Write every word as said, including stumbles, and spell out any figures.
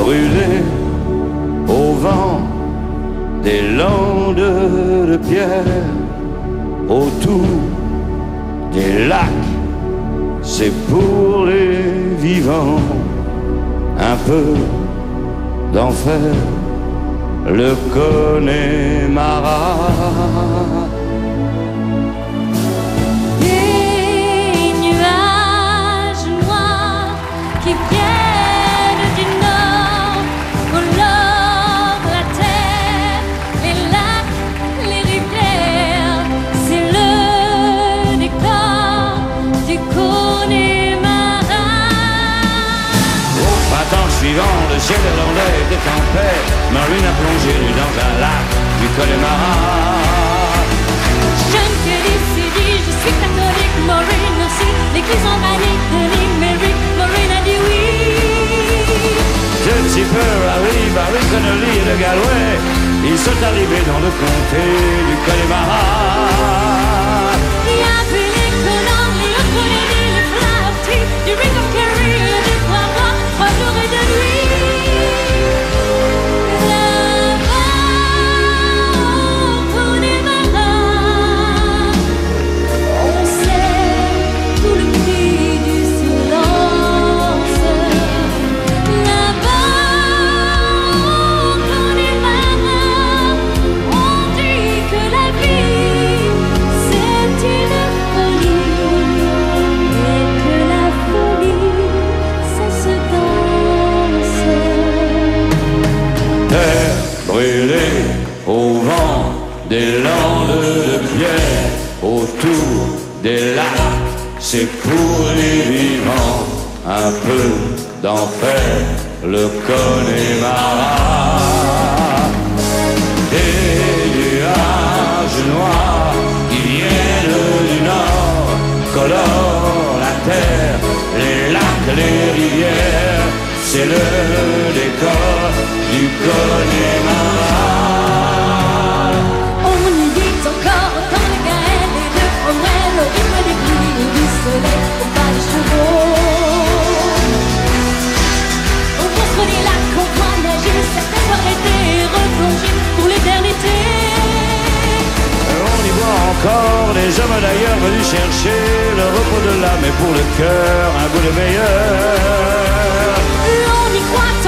brûlés au vent des landes de pierre, autour des lacs, c'est pour les vivants. Un peu d'enfer, le Connemara. Des nuages noirs qui viennent du nord colorent la terre, les lacs, les rivières. C'est le décor du Connemara. Au printemps suivant, le ciel irlandais était en paix. Marine a plongé nu dans un lac du Connemara. Jeune Kelly s'est dit, je suis catholique, Maureen aussi. L'église en panique de Limerick, Maureen a dit oui. Petit peu Harry, Barry, Connolly et de Galway, ils sont arrivés dans le comté du Connemara. Il y avait les Connards, les O'Connelly, les Flaherty, du Ring of Kerry et du Croix-Blanc, trois jours et deux nuits. Brûlés au vent des landes de pierre, autour des lacs, c'est pour les vivants. Un peu d'enfer, le Connemara. Des nuages noirs qui viennent du nord colorent la terre, les lacs, les rivières. C'est le décor du Connemara. On y dit encore autant de Gaël et de Cromwell, au rythme des pluies et du soleil, au pas des chevaux. On construit des lacs, on voit nager, certaines soirées d'été replongées pour l'éternité. On y voit encore des hommes d'ailleurs venus chercher le repos de l'âme et pour le cœur un goût de meilleur. On y croit